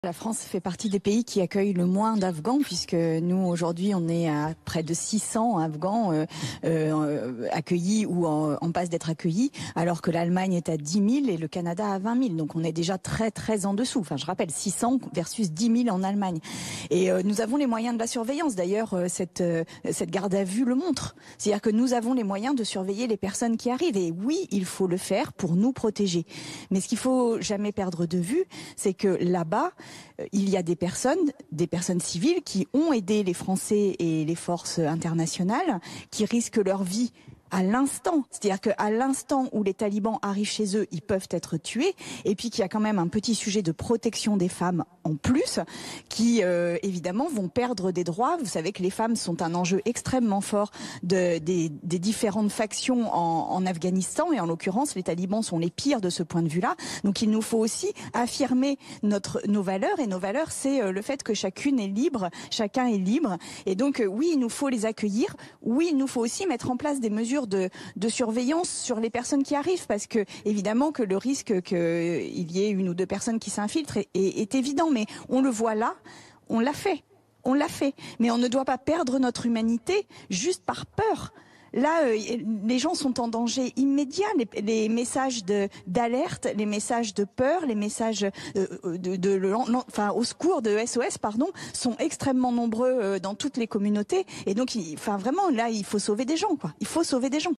La France fait partie des pays qui accueillent le moins d'Afghans, puisque nous, aujourd'hui, on est à près de 600 Afghans accueillis ou en passe d'être accueillis, alors que l'Allemagne est à 10 000 et le Canada à 20 000. Donc on est déjà très en dessous. Enfin, je rappelle, 600 versus 10 000 en Allemagne. Et nous avons les moyens de la surveillance. D'ailleurs, cette garde à vue le montre. C'est-à-dire que nous avons les moyens de surveiller les personnes qui arrivent. Et oui, il faut le faire pour nous protéger. Mais ce qu'il faut jamais perdre de vue, c'est que là-bas, il y a des personnes civiles qui ont aidé les Français et les forces internationales, qui risquent leur vie à l'instant. C'est-à-dire qu'à l'instant où les talibans arrivent chez eux, ils peuvent être tués. Et puis qu'il y a quand même un petit sujet de protection des femmes en plus, qui évidemment vont perdre des droits. Vous savez que les femmes sont un enjeu extrêmement fort des différentes factions en Afghanistan. Et en l'occurrence, les talibans sont les pires de ce point de vue-là. Donc il nous faut aussi affirmer nos valeurs. Et nos valeurs, c'est le fait que chacune est libre, chacun est libre. Et donc oui, il nous faut les accueillir. Oui, il nous faut aussi mettre en place des mesures de surveillance sur les personnes qui arrivent, parce que évidemment que le risque qu'il y ait une ou deux personnes qui s'infiltrent est évident, mais on le voit là, on l'a fait, mais on ne doit pas perdre notre humanité juste par peur. Là, les gens sont en danger immédiat. Les messages d'alerte, les messages de peur, les messages au secours de SOS, sont extrêmement nombreux dans toutes les communautés. Et donc, vraiment, là, il faut sauver des gens, quoi. Il faut sauver des gens.